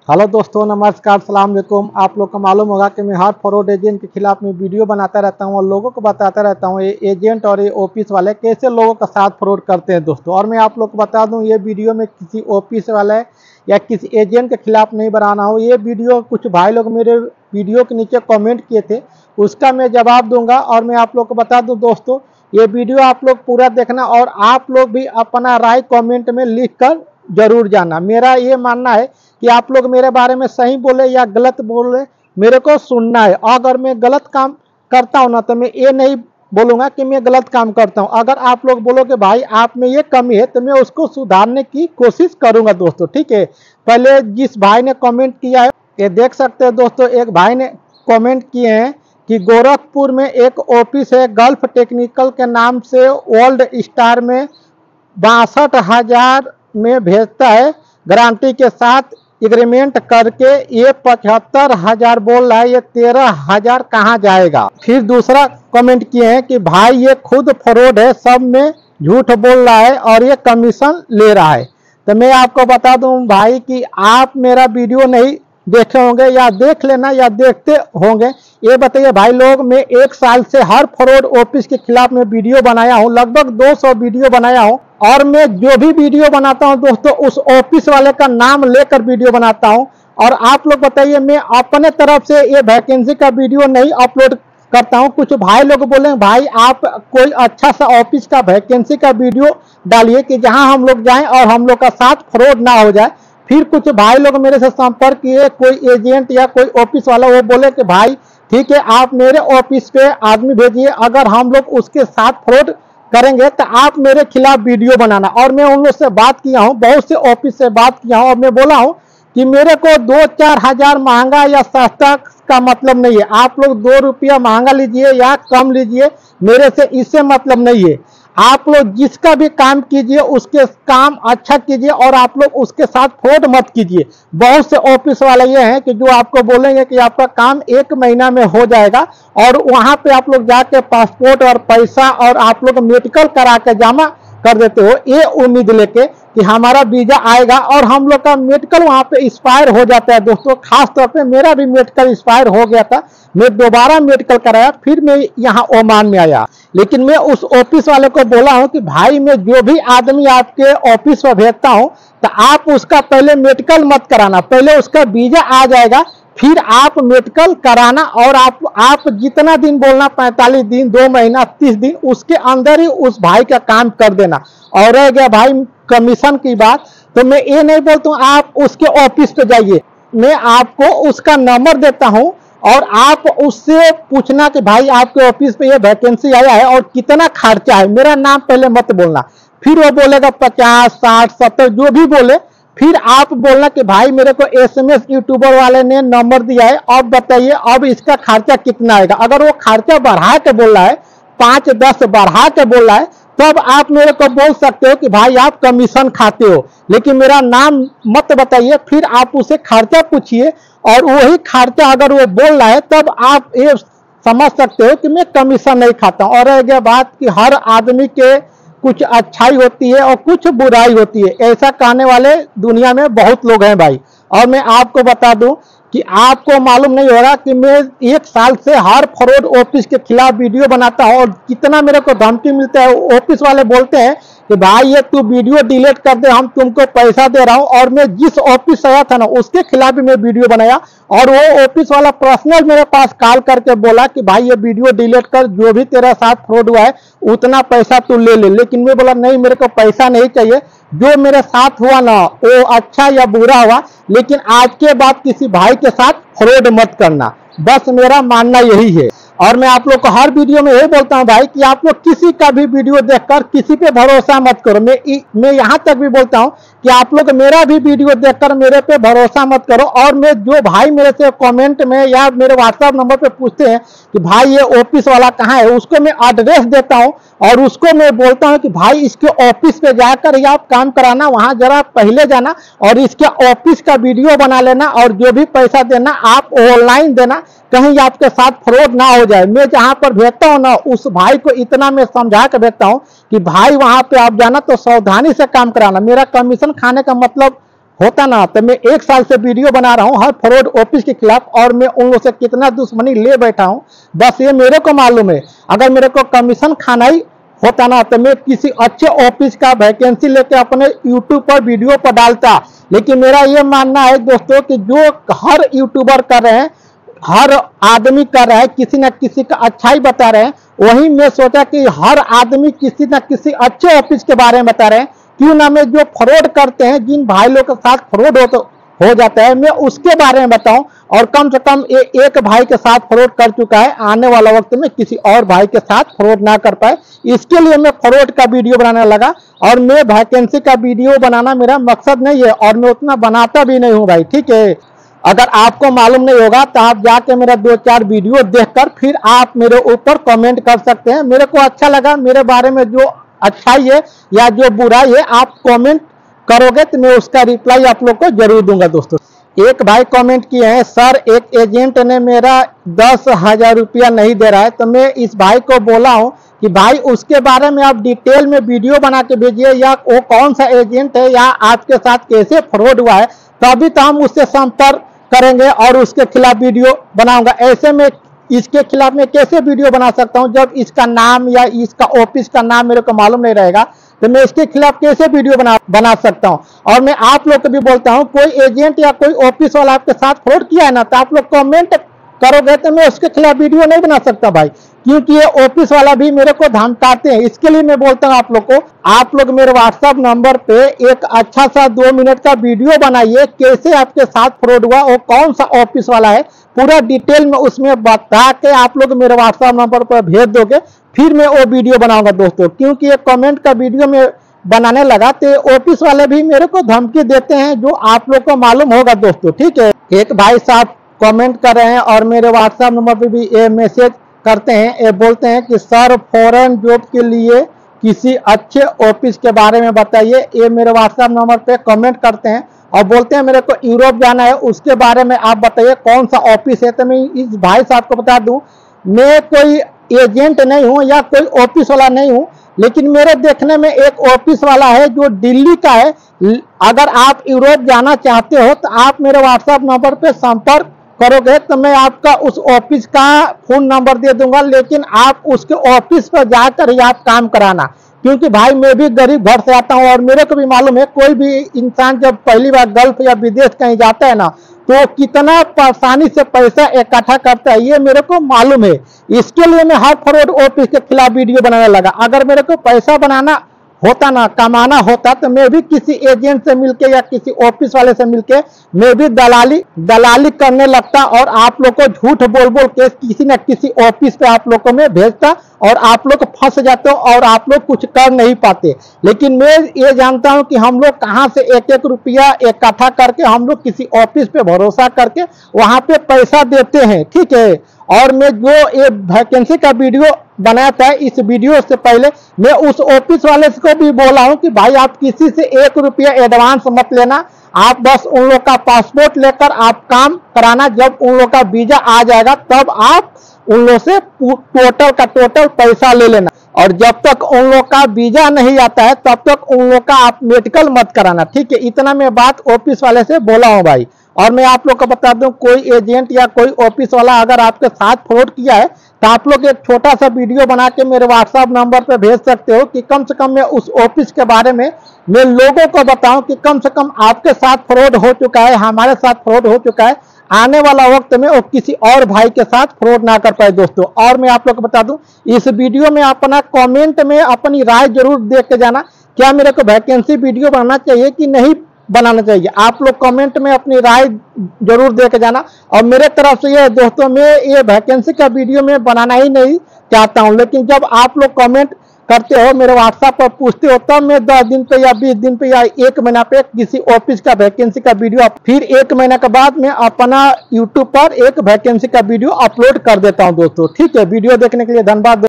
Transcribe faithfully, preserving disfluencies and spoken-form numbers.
Hello दोस्तों, नमस्कार, सलाम अलैकुम। आप लोग को मालूम होगा कि मैं हर फ्रॉड एजेंट के खिलाफ में वीडियो बनाता रहता हूं और लोगों को बताता रहता हूं ये एजेंट और ये ऑफिस वाले कैसे लोगों का साथ फ्रॉड करते हैं दोस्तों। और मैं आप लोग को बता दूं, ये वीडियो में किसी ऑफिस वाले या किसी एजेंट के खिलाफ नहीं बनाना हो। ये वीडियो कुछ भाई लोग मेरे वीडियो के नीचे कॉमेंट किए थे, उसका मैं जवाब दूंगा। और मैं आप लोग को बता दूँ दोस्तों, ये वीडियो आप लोग पूरा देखना और आप लोग भी अपना राय कॉमेंट में लिख कर जरूर जाना। मेरा ये मानना है कि आप लोग मेरे बारे में सही बोले या गलत बोले, मेरे को सुनना है। अगर मैं गलत काम करता हूं ना, तो मैं ये नहीं बोलूंगा कि मैं गलत काम करता हूं। अगर आप लोग बोलो कि भाई आप में ये कमी है, तो मैं उसको सुधारने की कोशिश करूंगा दोस्तों, ठीक है। पहले जिस भाई ने कमेंट किया है, ये देख सकते हैं दोस्तों, एक भाई ने कमेंट किए हैं कि गोरखपुर में एक ऑफिस है गल्फ टेक्निकल के नाम से, वर्ल्ड स्टार में बासठ हजार में भेजता है गारंटी के साथ एग्रीमेंट करके। ये पचहत्तर हजार बोल रहा है, ये तेरह हजार कहाँ जाएगा। फिर दूसरा कमेंट किए हैं कि भाई ये खुद फ्रॉड है, सब में झूठ बोल रहा है और ये कमीशन ले रहा है। तो मैं आपको बता दूं भाई कि आप मेरा वीडियो नहीं देखे होंगे, या देख लेना या देखते होंगे। ये बताइए भाई लोग, मैं एक साल से हर फ्रॉड ऑफिस के खिलाफ में वीडियो बनाया हूँ, लगभग दो सौ वीडियो बनाया हूँ। और मैं जो भी वीडियो बनाता हूँ दोस्तों, उस ऑफिस वाले का नाम लेकर वीडियो बनाता हूँ। और आप लोग बताइए, मैं अपने तरफ से ये वैकेंसी का वीडियो नहीं अपलोड करता हूँ। कुछ भाई लोग बोले भाई आप कोई अच्छा सा ऑफिस का वैकेंसी का वीडियो डालिए कि जहां हम लोग जाएं और हम लोग का साथ फ्रॉड ना हो जाए। फिर कुछ भाई लोग मेरे से संपर्क किए, कोई एजेंट या कोई ऑफिस वाला, वो बोले कि भाई ठीक है, आप मेरे ऑफिस पे आदमी भेजिए, अगर हम लोग उसके साथ फ्रॉड करेंगे तो आप मेरे खिलाफ वीडियो बनाना। और मैं उन लोग से बात किया हूँ, बहुत से ऑफिस से बात किया हूँ, और मैं बोला हूँ कि मेरे को दो चार हजार महंगा या सस्ता का मतलब नहीं है। आप लोग दो रुपया महंगा लीजिए या कम लीजिए, मेरे से इससे मतलब नहीं है। आप लोग जिसका भी काम कीजिए उसके काम अच्छा कीजिए और आप लोग उसके साथ फ्रॉड मत कीजिए। बहुत से ऑफिस वाले ये हैं कि जो आपको बोलेंगे कि आपका काम एक महीना में हो जाएगा, और वहां पे आप लोग जाके पासपोर्ट और पैसा और आप लोग मेडिकल करा के जमा कर देते हो, ये उम्मीद लेके कि हमारा वीजा आएगा, और हम लोग का मेडिकल वहां पे एक्सपायर हो जाता है दोस्तों। खास तौर पे मेरा भी मेडिकल एक्सपायर हो गया था, मैं दोबारा मेडिकल कराया, फिर मैं यहाँ ओमान में आया। लेकिन मैं उस ऑफिस वाले को बोला हूँ कि भाई मैं जो भी आदमी आपके ऑफिस में भेजता हूँ, तो आप उसका पहले मेडिकल मत कराना, पहले उसका वीजा आ जाएगा, फिर आप मेडिकल कराना। और आप आप जितना दिन बोलना, पैंतालीस दिन, दो महीना, तीस दिन, उसके अंदर ही उस भाई का काम कर देना। और रह गया भाई कमीशन की बात, तो मैं ये नहीं बोलता हूँ आप उसके ऑफिस पे जाइए, मैं आपको उसका नंबर देता हूँ और आप उससे पूछना कि भाई आपके ऑफिस पे ये वैकेंसी आया है और कितना खर्चा है। मेरा नाम पहले मत बोलना, फिर वो बोलेगा पचास, साठ, सत्तर, जो भी बोले, फिर आप बोलना कि भाई मेरे को एसएमएस यूट्यूबर वाले ने नंबर दिया है, अब बताइए अब इसका खर्चा कितना आएगा। अगर वो खर्चा बढ़ा के बोल रहा है, पांच दस बढ़ा के बोल रहा है, तब आप मेरे को बोल सकते हो कि भाई आप कमीशन खाते हो। लेकिन मेरा नाम मत बताइए, फिर आप उसे खर्चा पूछिए, और वही खर्चा अगर वो बोल रहा है, तब आप ये समझ सकते हो कि मैं कमीशन नहीं खाता हूं। और रह गया बात कि हर आदमी के कुछ अच्छाई होती है और कुछ बुराई होती है, ऐसा कहने वाले दुनिया में बहुत लोग हैं भाई। और मैं आपको बता दूं कि आपको मालूम नहीं हो रहा कि मैं एक साल से हर फ्रॉड ऑफिस के खिलाफ वीडियो बनाता हूं, और कितना मेरे को धमकी मिलता है। ऑफिस वाले बोलते हैं कि भाई ये तू वीडियो डिलीट कर दे, हम तुमको पैसा दे रहा हूं। और मैं जिस ऑफिस आया था ना, उसके खिलाफ भी मैं वीडियो बनाया, और वो ऑफिस वाला पर्सनल मेरे पास कॉल करके बोला कि भाई ये वीडियो डिलीट कर, जो भी तेरा साथ फ्रॉड हुआ है उतना पैसा तू ले ले। लेकिन मैं बोला नहीं, मेरे को पैसा नहीं चाहिए, जो मेरे साथ हुआ ना वो अच्छा या बुरा हुआ, लेकिन आज के बाद किसी भाई के साथ फ्रॉड मत करना, बस मेरा मानना यही है। और मैं आप लोग को हर वीडियो में यही बोलता हूं भाई कि आप लोग किसी का भी वीडियो देखकर किसी पे भरोसा मत करो। मैं मैं यहां तक भी बोलता हूं कि आप लोग मेरा भी वीडियो देखकर मेरे पे भरोसा मत करो। और मैं जो भाई मेरे से कमेंट में या मेरे व्हाट्सएप नंबर पे पूछते हैं कि भाई ये ऑफिस वाला कहाँ है, उसको मैं एड्रेस देता हूं, और उसको मैं बोलता हूं कि भाई इसके ऑफिस पे जाकर ही आप काम कराना, वहां जरा पहले जाना और इसके ऑफिस का वीडियो बना लेना, और जो भी पैसा देना आप ऑनलाइन देना, कहीं आपके साथ फ्रॉड ना हो जाए। मैं जहां पर भेजता हूं ना, उस भाई को इतना मैं समझा कर भेजता हूं कि भाई वहां पे आप जाना तो सावधानी से काम कराना। मेरा कमीशन खाने का मतलब होता ना तो मैं एक साल से वीडियो बना रहा हूँ हर फ्रॉड ऑफिस के खिलाफ, और मैं उन लोगों से कितना दुश्मनी ले बैठा हूँ बस ये मेरे को मालूम है। अगर मेरे को कमीशन खाना ही होता ना तो मैं किसी अच्छे ऑफिस का वैकेंसी लेके अपने यूट्यूब पर वीडियो पर डालता। लेकिन मेरा ये मानना है दोस्तों कि जो हर यूट्यूबर कर रहे हैं, हर आदमी कर रहा है, किसी न किसी का अच्छाई बता रहे हैं, वही मैं सोचा कि हर आदमी किसी न किसी अच्छे ऑफिस के बारे में बता रहे हैं, क्यों ना मैं जो फ्रॉड करते हैं, जिन भाई लोग के साथ फ्रॉड हो तो हो जाता है, मैं उसके बारे में बताऊं। और कम से कम ए, एक भाई के साथ फ्रॉड कर चुका है, आने वाला वक्त में किसी और भाई के साथ फ्रॉड ना कर पाए, इसके लिए मैं फ्रॉड का वीडियो बनाने लगा। और मैं वैकेंसी का वीडियो बनाना मेरा मकसद नहीं है, और मैं उतना बनाता भी नहीं हूँ भाई, ठीक है। अगर आपको मालूम नहीं होगा तो आप जाके मेरा दो चार वीडियो देखकर फिर आप मेरे ऊपर कमेंट कर सकते हैं। मेरे को अच्छा लगा, मेरे बारे में जो अच्छाई है या जो बुराई है आप कमेंट करोगे तो मैं उसका रिप्लाई आप लोग को जरूर दूंगा। दोस्तों एक भाई कमेंट किए हैं, सर एक एजेंट ने मेरा दस हजार रुपया नहीं दे रहा है। तो मैं इस भाई को बोला हूं कि भाई उसके बारे में आप डिटेल में वीडियो बना के भेजिए, या वो कौन सा एजेंट है या आपके साथ कैसे फ्रॉड हुआ है, तभी तो हम उससे संपर्क करेंगे और उसके खिलाफ वीडियो बनाऊंगा। ऐसे में इसके खिलाफ मैं कैसे वीडियो बना सकता हूं जब इसका नाम या इसका ऑफिस का नाम मेरे को मालूम नहीं रहेगा, तो मैं इसके खिलाफ कैसे वीडियो बना बना सकता हूं। और मैं आप लोग को भी बोलता हूं, कोई एजेंट या कोई ऑफिस वाला आपके साथ फ्रॉड किया है ना, तो आप लोग कमेंट करोगे तो मैं उसके खिलाफ वीडियो नहीं बना सकता भाई, क्योंकि ये ऑफिस वाला भी मेरे को धमकाते हैं। इसके लिए मैं बोलता हूँ आप लोग को, आप लोग मेरे व्हाट्सएप नंबर पे एक अच्छा सा दो मिनट का वीडियो बनाइए, कैसे आपके साथ फ्रॉड हुआ, वो कौन सा ऑफिस वाला है, पूरा डिटेल में उसमें बता के आप लोग मेरे व्हाट्सएप नंबर पर भेज दोगे, फिर मैं वो वीडियो बनाऊंगा दोस्तों। क्योंकि ये कमेंट का वीडियो में बनाने लगा तो ऑफिस वाले भी मेरे को धमकी देते हैं, जो आप लोग को मालूम होगा दोस्तों, ठीक है। एक भाई साहब कमेंट कर रहे हैं और मेरे व्हाट्सएप नंबर पे भी ये मैसेज करते हैं, ये बोलते हैं कि सर फॉरेन जॉब के लिए किसी अच्छे ऑफिस के बारे में बताइए। ये मेरे व्हाट्सएप नंबर पे कमेंट करते हैं और बोलते हैं मेरे को यूरोप जाना है, उसके बारे में आप बताइए कौन सा ऑफिस है। तो मैं इस भाई साहब को बता दूं, मैं कोई एजेंट नहीं हूं या कोई ऑफिस वाला नहीं हूं, लेकिन मेरे देखने में एक ऑफिस वाला है जो दिल्ली का है। अगर आप यूरोप जाना चाहते हो तो आप मेरे व्हाट्सएप नंबर पे संपर्क करोगे तो मैं आपका उस ऑफिस का फोन नंबर दे दूंगा, लेकिन आप उसके ऑफिस पर जाकर ही आप काम कराना। क्योंकि भाई मैं भी गरीब घर से आता हूं और मेरे को भी मालूम है, कोई भी इंसान जब पहली बार गल्फ या विदेश कहीं जाता है ना, तो कितना परेशानी से पैसा इकट्ठा करता है, ये मेरे को मालूम है। इसके लिए मैं हर फ्रॉड ऑफिस के खिलाफ वीडियो बनाने लगा। अगर मेरे को पैसा बनाना होता ना, कमाना होता, तो मैं भी किसी एजेंट से मिलके या किसी ऑफिस वाले से मिलके मैं भी दलाली दलाली करने लगता और आप लोग को झूठ बोल बोल के किसी न किसी ऑफिस पे आप लोग को मैं भेजता और आप लोग फंस जाते हो और आप लोग कुछ कर नहीं पाते। लेकिन मैं ये जानता हूं कि हम लोग कहां से एक एक रुपया इकट्ठा करके हम लोग किसी ऑफिस पे भरोसा करके वहां पे पैसा देते हैं, ठीक है। और मैं जो ये वैकेंसी का वीडियो बनाया था, इस वीडियो से पहले मैं उस ऑफिस वाले को भी बोला हूं कि भाई आप किसी से एक रुपया एडवांस मत लेना, आप बस उन लोग का पासपोर्ट लेकर आप काम कराना। जब उन लोग का वीजा आ जाएगा तब आप उन लोग से टोटल का टोटल पैसा ले लेना, और जब तक उन लोग का वीजा नहीं आता है तब तक उन लोग का आप मेडिकल मत कराना, ठीक है। इतना मैं बात ऑफिस वाले से बोला हूं भाई। और मैं आप लोग को बता दूं, कोई एजेंट या कोई ऑफिस वाला अगर आपके साथ फ्रॉड किया है तो आप लोग एक छोटा सा वीडियो बना के मेरे व्हाट्सएप नंबर पे भेज सकते हो, कि कम से कम मैं उस ऑफिस के बारे में मैं लोगों को बताऊं कि कम से कम आपके साथ फ्रॉड हो चुका है, हमारे साथ फ्रॉड हो चुका है, आने वाला वक्त में वो किसी और भाई के साथ फ्रॉड ना कर पाए दोस्तों। और मैं आप लोग को बता दूं, इस वीडियो में अपना कमेंट में अपनी राय जरूर देख के जाना, क्या मेरे को वैकेंसी वीडियो बनाना चाहिए कि नहीं बनाना चाहिए। आप लोग कमेंट में अपनी राय जरूर दे के जाना। और मेरे तरफ से ये दोस्तों, मैं ये वैकेंसी का वीडियो में बनाना ही नहीं चाहता हूं, लेकिन जब आप लोग कमेंट करते हो, मेरे व्हाट्सएप पर पूछते हो, तब मैं दस दिन पे या बीस दिन पे या एक महीना पे किसी ऑफिस का वैकेंसी का वीडियो, फिर एक महीना के बाद मैं अपना यूट्यूब पर एक वैकेंसी का वीडियो अपलोड कर देता हूं दोस्तों, ठीक है। वीडियो देखने के लिए धन्यवाद।